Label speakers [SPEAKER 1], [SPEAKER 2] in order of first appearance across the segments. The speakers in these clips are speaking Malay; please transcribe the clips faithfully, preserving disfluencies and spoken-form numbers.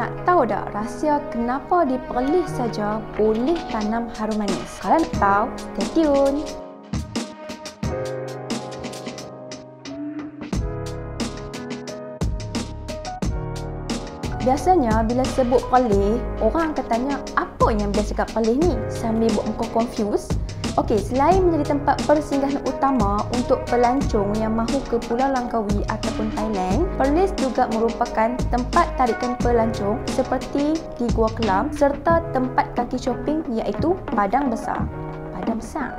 [SPEAKER 1] nak tahu tak rahsia kenapa di Perlis saja boleh tanam harum manis? Kalau nak tahu, stay tune. Biasanya bila sebut Perlis, orang akan tanya apa yang biasa kat Perlis ni sambil buat muka confused. Okey, selain menjadi tempat persinggahan utama untuk pelancong yang mahu ke Pulau Langkawi ataupun Thailand, Perlis juga merupakan tempat tarikan pelancong seperti di Gua Kelam serta tempat kaki shopping iaitu Padang Besar. Padang Besar.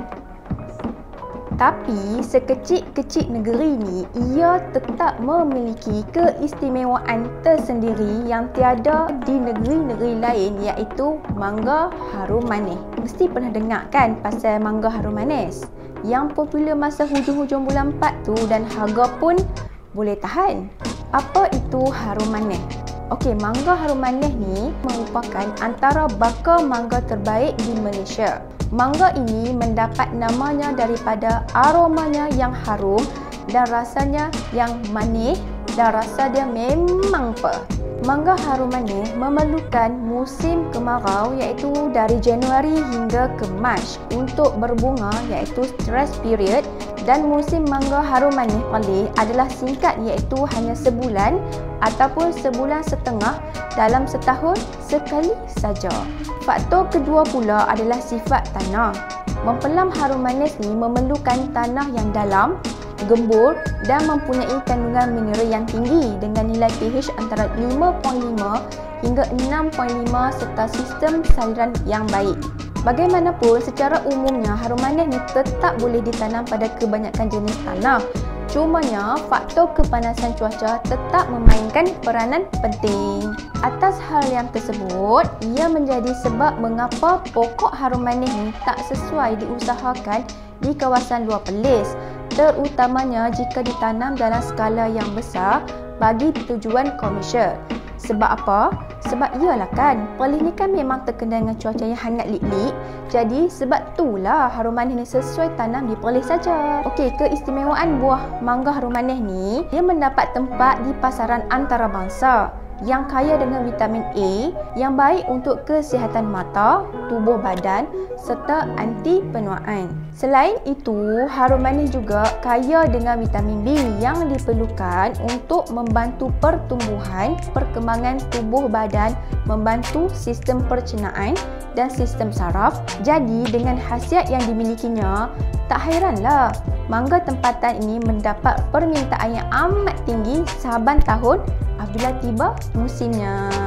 [SPEAKER 1] Tapi sekecil-kecil negeri ni, ia tetap memiliki keistimewaan tersendiri yang tiada di negeri-negeri lain iaitu mangga harum manis. Mesti pernah dengar kan pasal mangga harum manis yang popular masa hujung-hujung bulan empat tu dan harga pun boleh tahan. Apa itu harum manis? Okey, mangga harum manis ni merupakan antara bakal mangga terbaik di Malaysia. Mangga ini mendapat namanya daripada aromanya yang harum dan rasanya yang manis dan rasa dia memang pe. Mangga harum manis memerlukan musim kemarau iaitu dari Januari hingga ke Mac untuk berbunga iaitu stress period, dan musim mangga harum manis Perlis adalah singkat iaitu hanya sebulan ataupun sebulan setengah dalam setahun sekali saja. Faktor kedua pula adalah sifat tanah. Mempelam harum manis ni memerlukan tanah yang dalam, gembur dan mempunyai kandungan mineral yang tinggi dengan nilai pH antara lima perpuluhan lima hingga enam perpuluhan lima serta sistem saliran yang baik. Bagaimanapun, secara umumnya harum manis ni tetap boleh ditanam pada kebanyakan jenis tanah. Cumanya, faktor kepanasan cuaca tetap memainkan peranan penting. Atas hal yang tersebut, ia menjadi sebab mengapa pokok harum manis ni tak sesuai diusahakan di kawasan luar Perlis, terutamanya jika ditanam dalam skala yang besar bagi tujuan komersial. Sebab apa? Sebab iyalah kan, Perlis ni kan memang terkenal dengan cuaca yang hangat lik-lik. Jadi sebab itulah harum manis ni sesuai tanam di Perlis saja. Okey, keistimewaan buah mangga harum manis ni, dia mendapat tempat di pasaran antarabangsa yang kaya dengan vitamin A yang baik untuk kesihatan mata, tubuh badan serta anti penuaan. Selain itu, harum manis juga kaya dengan vitamin B yang diperlukan untuk membantu pertumbuhan, perkembangan tubuh badan, membantu sistem pencernaan dan sistem saraf. Jadi dengan khasiat yang dimilikinya, tak hairanlah mangga tempatan ini mendapat permintaan yang amat tinggi sahabat tahun apabila tiba musimnya.